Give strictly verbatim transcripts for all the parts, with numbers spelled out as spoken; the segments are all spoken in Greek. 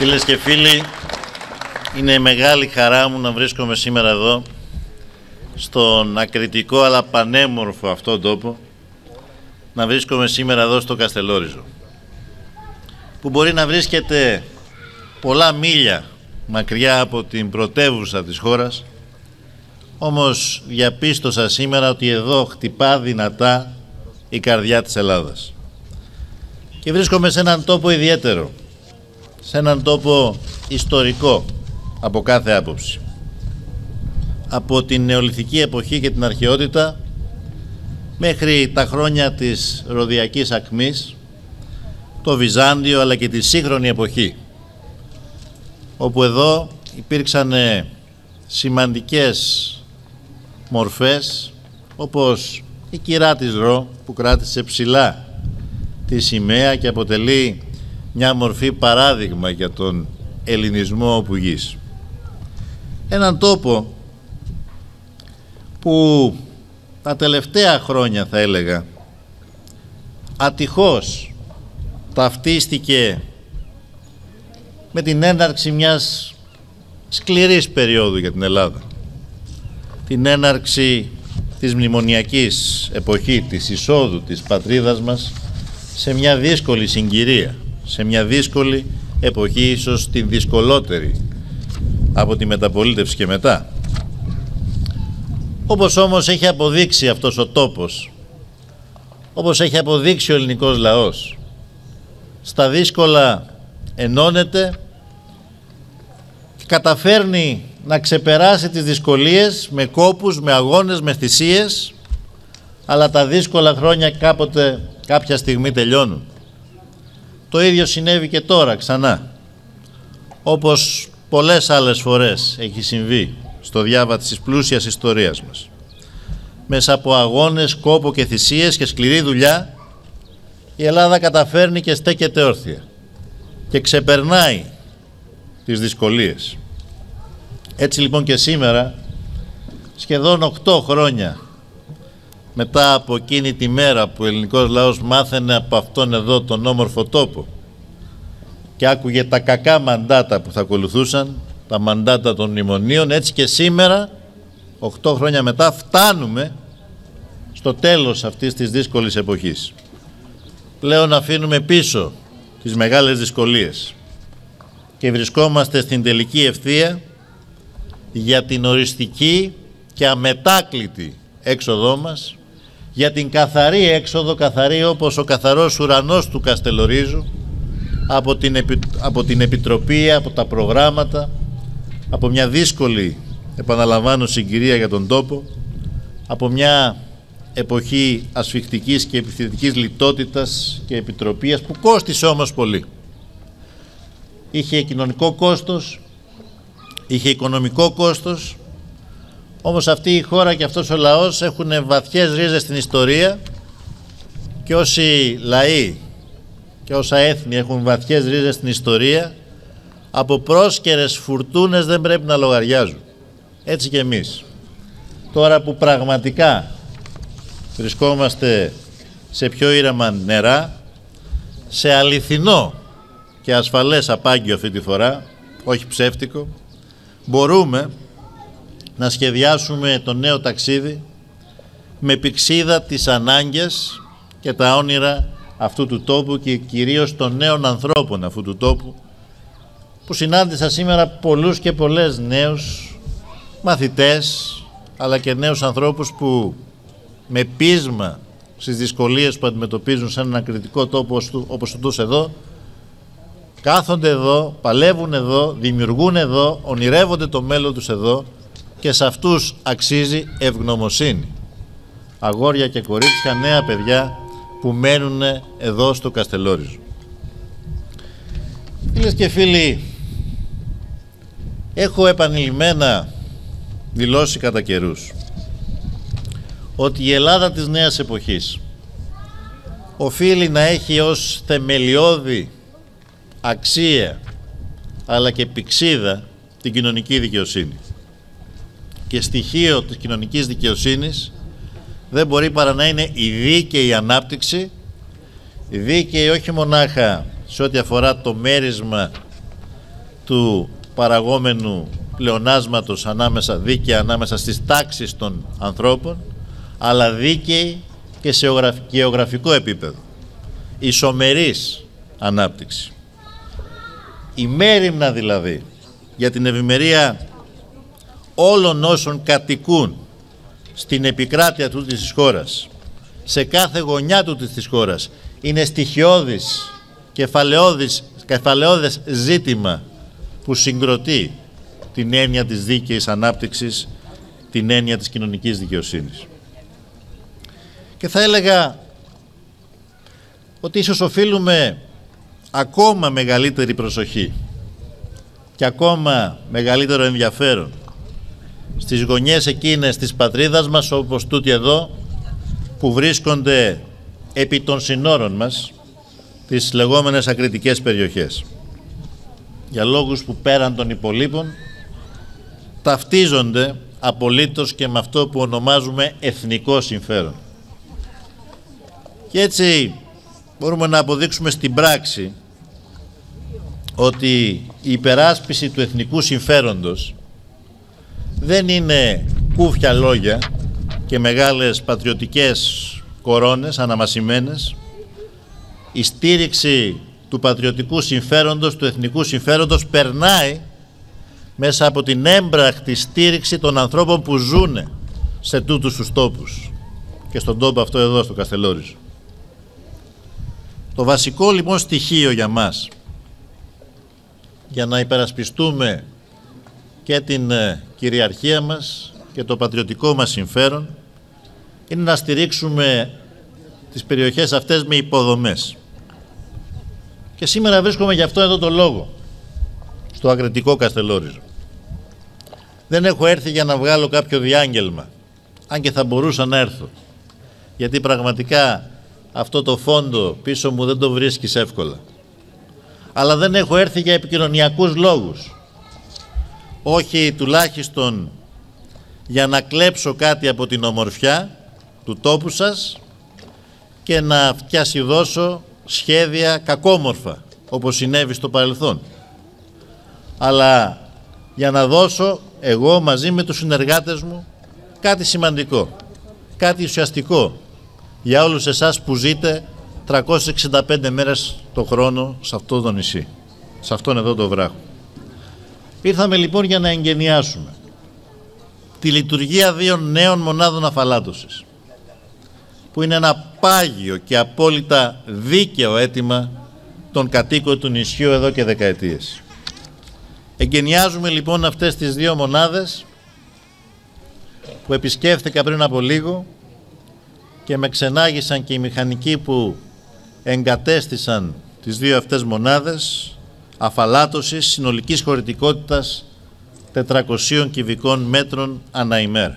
Φίλες και φίλοι, είναι μεγάλη χαρά μου να βρίσκομαι σήμερα εδώ, στον ακριτικό αλλά πανέμορφο αυτόν τόπο, να βρίσκομαι σήμερα εδώ στο Καστελόριζο, που μπορεί να βρίσκεται πολλά μίλια μακριά από την πρωτεύουσα της χώρας, όμως διαπίστωσα σήμερα ότι εδώ χτυπά δυνατά η καρδιά της Ελλάδας. Και βρίσκομαι σε έναν τόπο ιδιαίτερο, σε έναν τόπο ιστορικό από κάθε άποψη. Από την νεολιθική εποχή και την αρχαιότητα μέχρι τα χρόνια της Ροδιακής ακμής, το Βυζάντιο αλλά και τη σύγχρονη εποχή, όπου εδώ υπήρξαν σημαντικές μορφές, όπως η κυρά της Ρο που κράτησε ψηλά τη σημαία και αποτελεί μια μορφή παράδειγμα για τον ελληνισμό όπου γης. Έναν τόπο που τα τελευταία χρόνια, θα έλεγα, ατυχώς ταυτίστηκε με την έναρξη μιας σκληρής περίοδου για την Ελλάδα. Την έναρξη της μνημονιακής εποχή, της εισόδου της πατρίδας μας σε μια δύσκολη συγκυρία, σε μια δύσκολη εποχή, ίσως την δυσκολότερη από τη μεταπολίτευση και μετά. Όπως όμως έχει αποδείξει αυτός ο τόπος, όπως έχει αποδείξει ο ελληνικός λαός, στα δύσκολα ενώνεται και καταφέρνει να ξεπεράσει τις δυσκολίες με κόπους, με αγώνες, με θυσίες, αλλά τα δύσκολα χρόνια κάποτε, κάποια στιγμή τελειώνουν. Το ίδιο συνέβη και τώρα ξανά, όπως πολλές άλλες φορές έχει συμβεί στο διάβα της πλούσιας ιστορίας μας. Μέσα από αγώνες, κόπο και θυσίες και σκληρή δουλειά, η Ελλάδα καταφέρνει και στέκεται όρθια και ξεπερνάει τις δυσκολίες. Έτσι λοιπόν και σήμερα, σχεδόν οκτώ χρόνια μετά από εκείνη τη μέρα που ο ελληνικός λαός μάθαινε από αυτόν εδώ τον όμορφο τόπο και άκουγε τα κακά μαντάτα που θα ακολουθούσαν, τα μαντάτα των μνημονίων, έτσι και σήμερα, οκτώ χρόνια μετά, φτάνουμε στο τέλος αυτής της δύσκολης εποχής. Πλέον αφήνουμε πίσω τις μεγάλες δυσκολίες και βρισκόμαστε στην τελική ευθεία για την οριστική και αμετάκλητη έξοδό μας, για την καθαρή έξοδο, καθαρή όπως ο καθαρός ουρανός του Καστελορίζου, από την, επι... από την Επιτροπή, από τα προγράμματα, από μια δύσκολη, επαναλαμβάνω, συγκυρία για τον τόπο, από μια εποχή ασφιχτικής και επιθετικής λιτότητας και επιτροπίας που κόστισε όμως πολύ. Είχε κοινωνικό κόστος, είχε οικονομικό κόστος, όμως αυτή η χώρα και αυτός ο λαός έχουν βαθιές ρίζες στην ιστορία και όσοι λαοί και όσα έθνη έχουν βαθιές ρίζες στην ιστορία, από πρόσκαιρες φουρτούνες δεν πρέπει να λογαριάζουν. Έτσι και εμείς. Τώρα που πραγματικά βρισκόμαστε σε πιο ήρεμα νερά, σε αληθινό και ασφαλές απάγγιο αυτή τη φορά, όχι ψεύτικο, μπορούμε να σχεδιάσουμε το νέο ταξίδι με πηξίδα τις ανάγκες και τα όνειρα αυτού του τόπου και κυρίως των νέων ανθρώπων αυτού του τόπου, που συνάντησα σήμερα πολλούς και πολλές νέους μαθητές αλλά και νέους ανθρώπους που με πείσμα στις δυσκολίες που αντιμετωπίζουν σε έναν κριτικό τόπο όπως τους εδώ, κάθονται εδώ, παλεύουν εδώ, δημιουργούν εδώ, ονειρεύονται το μέλλον τους εδώ και σε αυτούς αξίζει ευγνωμοσύνη. Αγόρια και κορίτσια, νέα παιδιά που μένουν εδώ στο Καστελόριζο. Φίλες και φίλοι, έχω επανειλημμένα δηλώσει κατά καιρούς ότι η Ελλάδα της νέας εποχής οφείλει να έχει ως θεμελιώδη αξία αλλά και πηξίδα την κοινωνική δικαιοσύνη. Και στοιχείο της κοινωνικής δικαιοσύνης δεν μπορεί παρά να είναι η δίκαιη ανάπτυξη, η δίκαιη όχι μονάχα σε ό,τι αφορά το μέρισμα του παραγόμενου πλεονάσματος ανάμεσα, δίκαια ανάμεσα στις τάξεις των ανθρώπων, αλλά δίκαιη και σε γεωγραφικό επίπεδο. Ισομερής ανάπτυξη. Η μέριμνα δηλαδή για την ευημερία όλων όσων κατοικούν στην επικράτεια του της χώρας, σε κάθε γωνιά του της χώρας, είναι στοιχειώδης, κεφαλαιώδης, κεφαλαιώδες ζήτημα που συγκροτεί την έννοια της δίκαιης ανάπτυξης, την έννοια της κοινωνικής δικαιοσύνης. Και θα έλεγα ότι ίσως οφείλουμε ακόμα μεγαλύτερη προσοχή και ακόμα μεγαλύτερο ενδιαφέρον στις γωνιές εκείνες της πατρίδας μας, όπως τούτη εδώ, που βρίσκονται επί των συνόρων μας, τις λεγόμενες ακριτικές περιοχές. Για λόγους που πέραν των υπολείπων ταυτίζονται απολύτως και με αυτό που ονομάζουμε εθνικό συμφέρον. Και έτσι μπορούμε να αποδείξουμε στην πράξη ότι η υπεράσπιση του εθνικού συμφέροντος δεν είναι κούφια λόγια και μεγάλες πατριωτικές κορώνες αναμασιμένες. Η στήριξη του πατριωτικού συμφέροντος, του εθνικού συμφέροντος, περνάει μέσα από την έμπρακτη στήριξη των ανθρώπων που ζουν σε τούτους τους τόπους και στον τόπο αυτό εδώ, στο Καστελόριζο. Το βασικό λοιπόν στοιχείο για μας, για να υπερασπιστούμε και την κυριαρχία μας και το πατριωτικό μας συμφέρον, είναι να στηρίξουμε τις περιοχές αυτές με υποδομές. Και σήμερα βρίσκομαι γι' αυτό εδώ το λόγο, στο ακριτικό Καστελόριζο. Δεν έχω έρθει για να βγάλω κάποιο διάγγελμα, αν και θα μπορούσα να έρθω, γιατί πραγματικά αυτό το φόντο πίσω μου δεν το βρίσκεις εύκολα. Αλλά δεν έχω έρθει για επικοινωνιακούς λόγους. Όχι τουλάχιστον για να κλέψω κάτι από την ομορφιά του τόπου σας και να φτιασιδώσω σχέδια κακόμορφα, όπως συνέβη στο παρελθόν. Αλλά για να δώσω εγώ μαζί με τους συνεργάτες μου κάτι σημαντικό, κάτι ουσιαστικό για όλους εσάς που ζείτε τριακόσιες εξήντα πέντε μέρες το χρόνο σε αυτό το νησί, σε αυτόν εδώ το βράχο. Ήρθαμε λοιπόν για να εγκαινιάσουμε τη λειτουργία δύο νέων μονάδων αφαλάτωσης, που είναι ένα πάγιο και απόλυτα δίκαιο αίτημα των κατοίκων του νησιού εδώ και δεκαετίες. Εγκαινιάζουμε λοιπόν αυτές τις δύο μονάδες που επισκέφθηκα πριν από λίγο και με ξενάγησαν και οι μηχανικοί που εγκατέστησαν τις δύο αυτές μονάδες αφαλάτωσης συνολικής χωρητικότητας τετρακοσίων κυβικών μέτρων ανά ημέρα,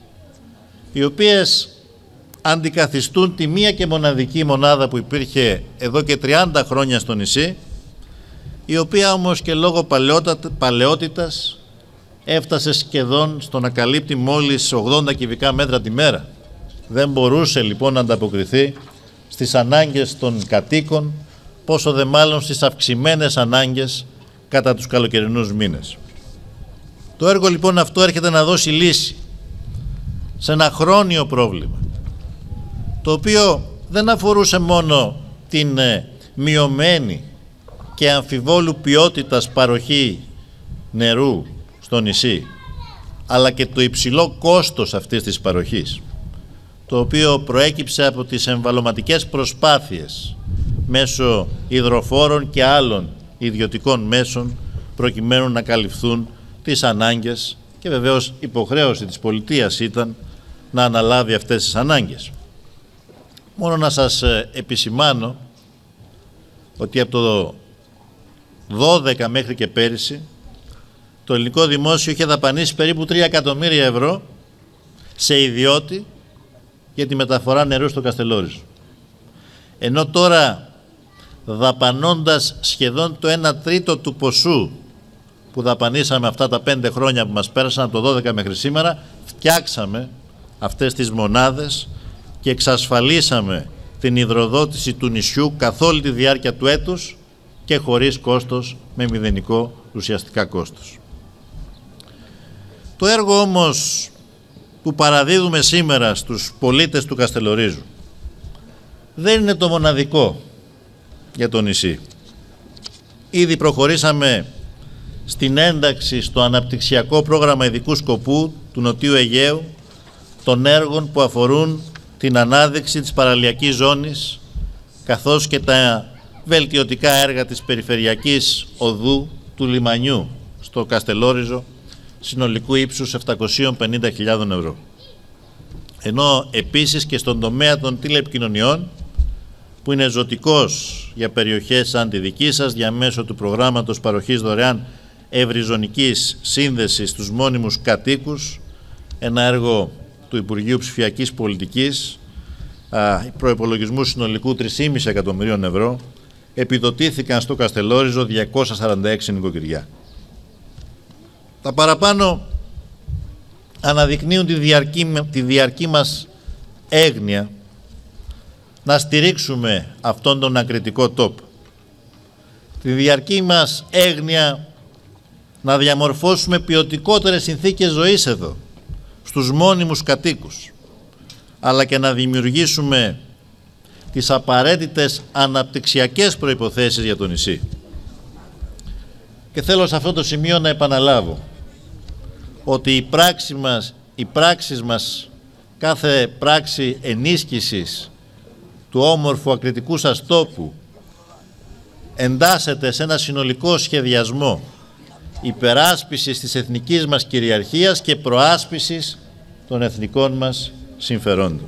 οι οποίες αντικαθιστούν τη μία και μοναδική μονάδα που υπήρχε εδώ και τριάντα χρόνια στο νησί, η οποία όμως και λόγω παλαιότητας έφτασε σχεδόν στο να καλύπτει μόλις ογδόντα κυβικά μέτρα τη μέρα. Δεν μπορούσε λοιπόν να ανταποκριθεί στις ανάγκες των κατοίκων, πόσο δε μάλλον στις αυξημένες ανάγκες κατά τους καλοκαιρινούς μήνες. Το έργο λοιπόν αυτό έρχεται να δώσει λύση σε ένα χρόνιο πρόβλημα, το οποίο δεν αφορούσε μόνο την ε, μειωμένη και αμφιβόλου ποιότητας παροχή νερού στο νησί, αλλά και το υψηλό κόστος αυτής της παροχής, το οποίο προέκυψε από τις εμβαλωματικές προσπάθειες μέσω υδροφόρων και άλλων ιδιωτικών μέσων προκειμένου να καλυφθούν τις ανάγκες, και βεβαίως υποχρέωση της πολιτείας ήταν να αναλάβει αυτές τις ανάγκες. Μόνο να σας επισημάνω ότι από το δώδεκα μέχρι και πέρυσι το ελληνικό δημόσιο είχε δαπανίσει περίπου τρία εκατομμύρια ευρώ σε ιδιώτη για τη μεταφορά νερού στο Καστελόριζο. Ενώ τώρα, δαπανώντας σχεδόν το ένα τρίτο του ποσού που δαπανίσαμε αυτά τα πέντε χρόνια που μας πέρασαν από το δώδεκα μέχρι σήμερα, φτιάξαμε αυτές τις μονάδες και εξασφαλίσαμε την υδροδότηση του νησιού καθ' όλη τη διάρκεια του έτους και χωρίς κόστος με μηδενικό ουσιαστικά κόστος. Το έργο όμως που παραδίδουμε σήμερα στους πολίτες του Καστελορίζου δεν είναι το μοναδικό για το νησί. Ήδη προχωρήσαμε στην ένταξη στο αναπτυξιακό πρόγραμμα ειδικού σκοπού του Νοτιού Αιγαίου των έργων που αφορούν την ανάδειξη της παραλιακής ζώνης καθώς και τα βελτιωτικά έργα της περιφερειακής οδού του λιμανιού στο Καστελόριζο συνολικού ύψους επτακόσιες πενήντα χιλιάδες ευρώ. Ενώ επίσης και στον τομέα των τηλεπικοινωνιών, που είναι ζωτικός για περιοχές σαν τη δική σας, διαμέσου του προγράμματος παροχής δωρεάν ευρυζωνικής σύνδεσης στους μόνιμους κατοίκους, ένα έργο του Υπουργείου Ψηφιακής Πολιτικής, προϋπολογισμού συνολικού τρία κόμμα πέντε εκατομμυρίων ευρώ, επιδοτήθηκαν στο Καστελόριζο διακόσια σαράντα έξι νοικοκυριά. Τα παραπάνω αναδεικνύουν τη διαρκή, τη διαρκή μας έγνοια να στηρίξουμε αυτόν τον ακριτικό τόπο. Τη διαρκή μας έγνοια να διαμορφώσουμε ποιοτικότερες συνθήκες ζωής εδώ, στους μόνιμους κατοίκους, αλλά και να δημιουργήσουμε τις απαραίτητες αναπτυξιακές προϋποθέσεις για το νησί. Και θέλω σε αυτό το σημείο να επαναλάβω ότι η πράξη μας, οι πράξεις μας, κάθε πράξη ενίσχυσης του όμορφου ακριτικού σας τόπου εντάσσεται σε ένα συνολικό σχεδιασμό υπεράσπισης της εθνικής μας κυριαρχίας και προάσπισης των εθνικών μας συμφερόντων.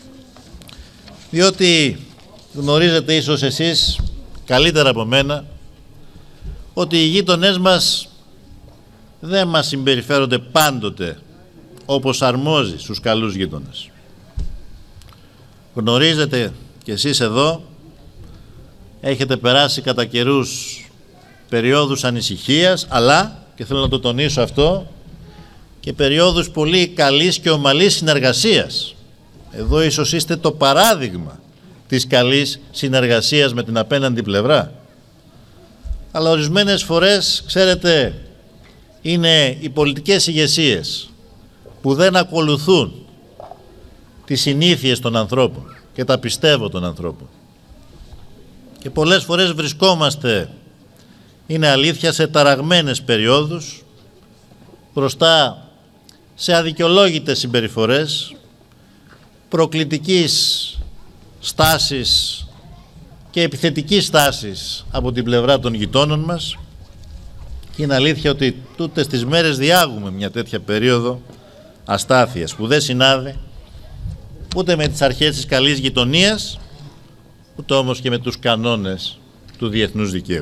Διότι γνωρίζετε ίσως εσείς καλύτερα από μένα ότι οι γείτονές μας δεν μας συμπεριφέρονται πάντοτε όπως αρμόζει στους καλούς γείτονες. Γνωρίζετε κι εσείς εδώ, έχετε περάσει κατά καιρούς περιόδους ανησυχίας, αλλά, και θέλω να το τονίσω αυτό, και περιόδους πολύ καλής και ομαλής συνεργασίας. Εδώ ίσως είστε το παράδειγμα της καλής συνεργασίας με την απέναντι πλευρά. Αλλά ορισμένες φορές, ξέρετε, είναι οι πολιτικές ηγεσίες που δεν ακολουθούν τις συνήθειες των ανθρώπων και τα πιστεύω των ανθρώπων. Και πολλές φορές βρισκόμαστε, είναι αλήθεια, σε ταραγμένες περιόδους μπροστά σε αδικαιολόγητες συμπεριφορές, προκλητικής στάσης και επιθετικής στάσης από την πλευρά των γειτόνων μας. Και είναι αλήθεια ότι τούτες τις μέρες διάγουμε μια τέτοια περίοδο αστάθειας που δεν συνάδει ούτε με τις αρχές της καλής γειτονίας, ούτε όμως και με τους κανόνες του διεθνούς δικαίου.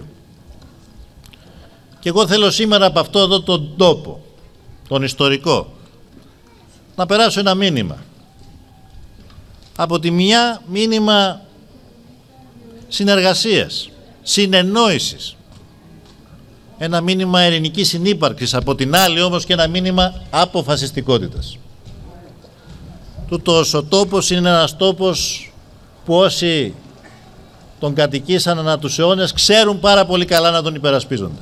Και εγώ θέλω σήμερα από αυτό εδώ τον τόπο, τον ιστορικό, να περάσω ένα μήνυμα. Από τη μια μήνυμα συνεργασίας, συνεννόησης, ένα μήνυμα ειρηνικής συνύπαρξης, από την άλλη όμως και ένα μήνυμα αποφασιστικότητας. Τούτος ο τόπος είναι ένας τόπος που όσοι τον κατοικήσαν ανά τους αιώνες ξέρουν πάρα πολύ καλά να τον υπερασπίζονται.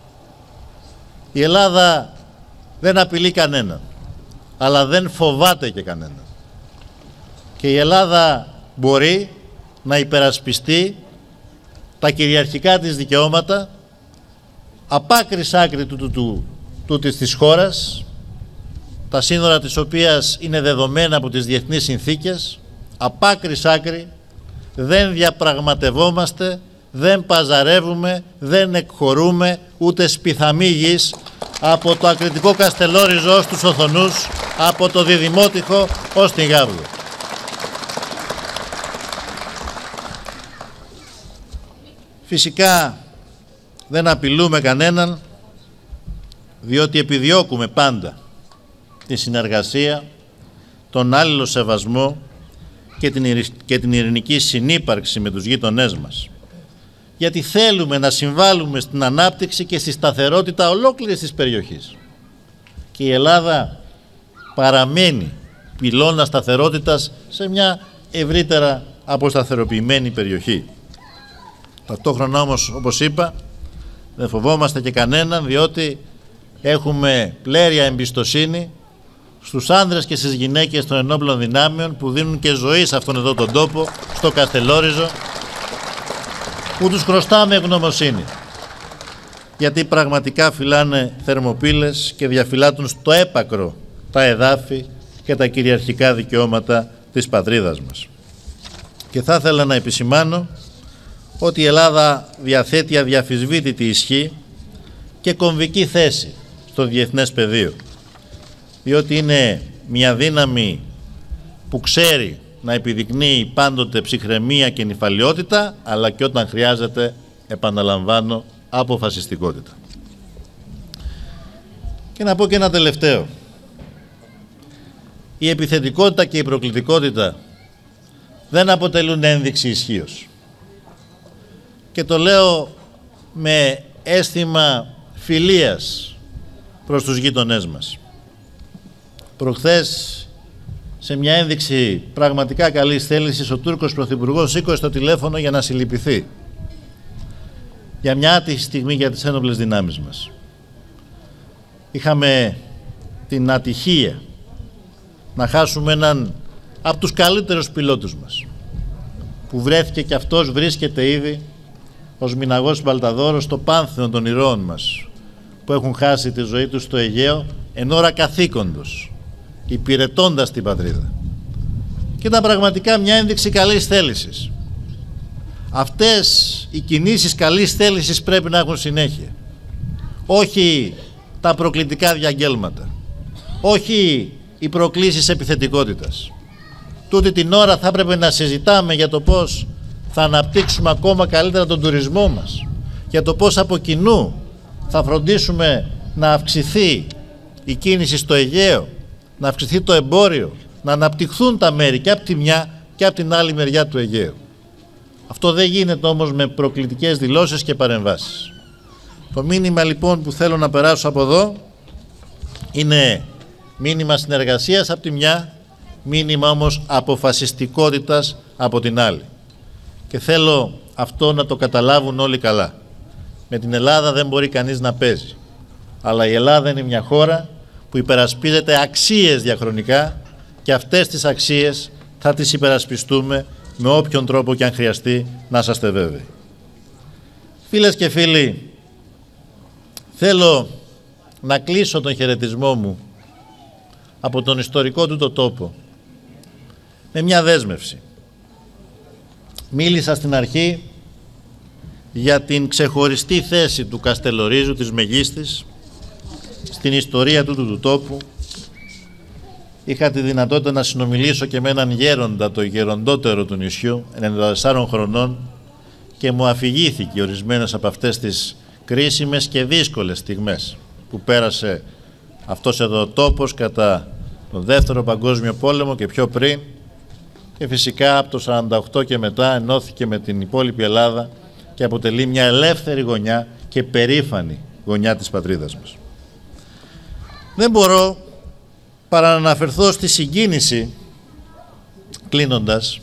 Η Ελλάδα δεν απειλεί κανέναν, αλλά δεν φοβάται και κανέναν. Και η Ελλάδα μπορεί να υπερασπιστεί τα κυριαρχικά της δικαιώματα απ' άκρη σ' άκρη του, του, του, τούτης της χώρας, τα σύνορα της οποίας είναι δεδομένα από τις διεθνείς συνθήκες, απ' άκρη σ' άκρη, δεν διαπραγματευόμαστε, δεν παζαρεύουμε, δεν εκχωρούμε ούτε σπιθαμή γης από το ακριτικό Καστελόριζο ως τους Οθονούς, από το Διδημότυχο ως την Γάβδο. Φυσικά δεν απειλούμε κανέναν, διότι επιδιώκουμε πάντα τη συνεργασία, τον άλληλο σεβασμό και την, και την ειρηνική συνύπαρξη με τους γείτονές μας. Γιατί θέλουμε να συμβάλλουμε στην ανάπτυξη και στη σταθερότητα ολόκληρης της περιοχής. Και η Ελλάδα παραμένει πυλώνα σταθερότητας σε μια ευρύτερα αποσταθεροποιημένη περιοχή. Ταυτόχρονα όμως, όπως είπα, Δεν φοβόμαστε και κανέναν, διότι έχουμε πλέρια εμπιστοσύνη στους άνδρες και στις γυναίκες των ενόπλων δυνάμεων που δίνουν και ζωή σε αυτόν εδώ τον τόπο, στο Καστελόριζο, που τους χρωστάμε ευγνωμοσύνη. Γιατί πραγματικά φυλάνε θερμοπύλες και διαφυλάττουν στο έπακρο τα εδάφη και τα κυριαρχικά δικαιώματα της πατρίδας μας. Και θα ήθελα να επισημάνω ότι η Ελλάδα διαθέτει αδιαφυσβήτητη ισχύ και κομβική θέση στο διεθνές πεδίο, διότι είναι μια δύναμη που ξέρει να επιδεικνύει πάντοτε ψυχραιμία και νηφαλιότητα, αλλά και όταν χρειάζεται, επαναλαμβάνω, αποφασιστικότητα. Και να πω και ένα τελευταίο. Η επιθετικότητα και η προκλητικότητα δεν αποτελούν ένδειξη ισχύος. Και το λέω με αίσθημα φιλίας προς τους γείτονές μας. Προχθές, σε μια ένδειξη πραγματικά καλής θέλησης, ο Τούρκος Πρωθυπουργός σήκωσε το τηλέφωνο για να συλληπιθεί για μια άτυχη στιγμή για τις ένοπλες δυνάμεις μας. Είχαμε την ατυχία να χάσουμε έναν από τους καλύτερους πιλότους μας, που βρέθηκε και αυτός, βρίσκεται ήδη ως Μηναγός Μπαλταδόρος στο πάνθεον των ηρώων μας, που έχουν χάσει τη ζωή τους στο Αιγαίο εν ώρα καθήκοντος, υπηρετώντας την πατρίδα. Και ήταν πραγματικά μια ένδειξη καλής θέλησης. Αυτές οι κινήσεις καλής θέλησης πρέπει να έχουν συνέχεια. Όχι τα προκλητικά διαγγέλματα. Όχι οι προκλήσεις επιθετικότητας. Τούτη την ώρα θα έπρεπε να συζητάμε για το πώς θα αναπτύξουμε ακόμα καλύτερα τον τουρισμό μας, για το πώς από κοινού θα φροντίσουμε να αυξηθεί η κίνηση στο Αιγαίο, να αυξηθεί το εμπόριο, να αναπτυχθούν τα μέρη και από τη μια και από την άλλη μεριά του Αιγαίου. Αυτό δεν γίνεται όμως με προκλητικές δηλώσεις και παρεμβάσεις. Το μήνυμα λοιπόν που θέλω να περάσω από εδώ είναι μήνυμα συνεργασίας από τη μια, μήνυμα όμως αποφασιστικότητας από την άλλη. Και θέλω αυτό να το καταλάβουν όλοι καλά. Με την Ελλάδα δεν μπορεί κανείς να παίζει. Αλλά η Ελλάδα είναι μια χώρα που υπερασπίζεται αξίες διαχρονικά και αυτές τις αξίες θα τις υπερασπιστούμε με όποιον τρόπο και αν χρειαστεί, να είσαστε βέβαιοι. Φίλες και φίλοι, θέλω να κλείσω τον χαιρετισμό μου από τον ιστορικό του το τόπο με μια δέσμευση. Μίλησα στην αρχή για την ξεχωριστή θέση του Καστελορίζου, της Μεγίστης, στην ιστορία του, του, του τόπου. Είχα τη δυνατότητα να συνομιλήσω και με έναν γέροντα, το γεροντότερο του νησιού, ενενήντα τεσσάρων χρονών, και μου αφηγήθηκε ορισμένες από αυτές τις κρίσιμες και δύσκολες στιγμές που πέρασε αυτός εδώ ο τόπος κατά τον Δεύτερο Παγκόσμιο Πόλεμο και πιο πριν, και φυσικά από το σαράντα οκτώ και μετά ενώθηκε με την υπόλοιπη Ελλάδα και αποτελεί μια ελεύθερη γωνιά και περήφανη γωνιά της πατρίδας μας. Δεν μπορώ παρά να αναφερθώ στη συγκίνηση, κλείνοντας,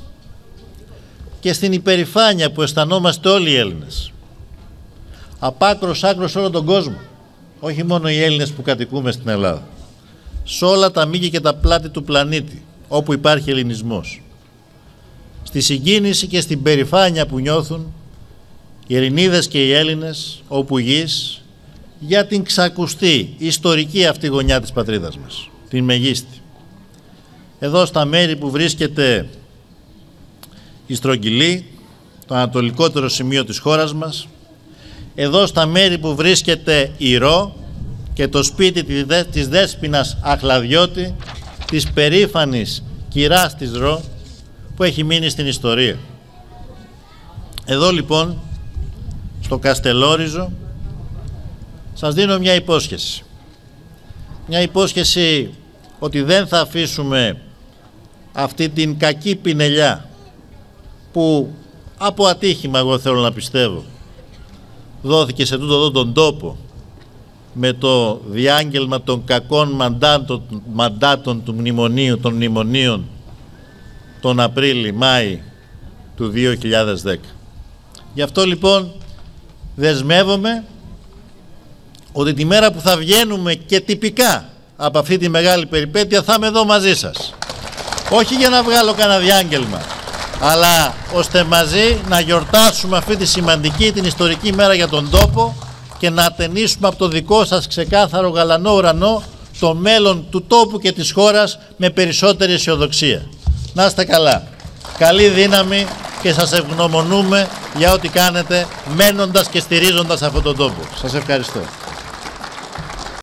και στην υπερηφάνεια που αισθανόμαστε όλοι οι Έλληνες, απ' άκρος άκρος όλο τον κόσμο, όχι μόνο οι Έλληνες που κατοικούμε στην Ελλάδα, σε όλα τα μήκη και τα πλάτη του πλανήτη όπου υπάρχει ελληνισμός, στη συγκίνηση και στην περηφάνεια που νιώθουν οι Ελληνίδες και οι Έλληνες όπου γης για την ξακουστή ιστορική αυτή γωνιά της πατρίδας μας, την Μεγίστη. Εδώ στα μέρη που βρίσκεται η Στρογγυλή, το ανατολικότερο σημείο της χώρας μας, εδώ στα μέρη που βρίσκεται η Ρο και το σπίτι της Δέσποινας Αχλαδιώτη, της περήφανης κυράς της Ρο, που έχει μείνει στην ιστορία. Εδώ λοιπόν, στο Καστελόριζο, σας δίνω μια υπόσχεση. Μια υπόσχεση ότι δεν θα αφήσουμε αυτή την κακή πινελιά που από ατύχημα, εγώ θέλω να πιστεύω, δόθηκε σε τούτο εδώ τον τόπο με το διάγγελμα των κακών μαντάτων, μαντάτων του μνημονίου, των μνημονίων τον Απρίλη-Μάη του δύο χιλιάδες δέκα. Γι' αυτό λοιπόν δεσμεύομαι ότι τη μέρα που θα βγαίνουμε και τυπικά από αυτή τη μεγάλη περιπέτεια θα είμαι εδώ μαζί σας. Όχι για να βγάλω κανένα διάγγελμα, αλλά ώστε μαζί να γιορτάσουμε αυτή τη σημαντική, την ιστορική μέρα για τον τόπο και να ατενίσουμε από το δικό σας ξεκάθαρο γαλανό ουρανό το μέλλον του τόπου και της χώρας με περισσότερη αισιοδοξία. Να είστε καλά. Καλή δύναμη και σας ευγνωμονούμε για ό,τι κάνετε μένοντας και στηρίζοντας αυτόν τον τόπο. Σας ευχαριστώ.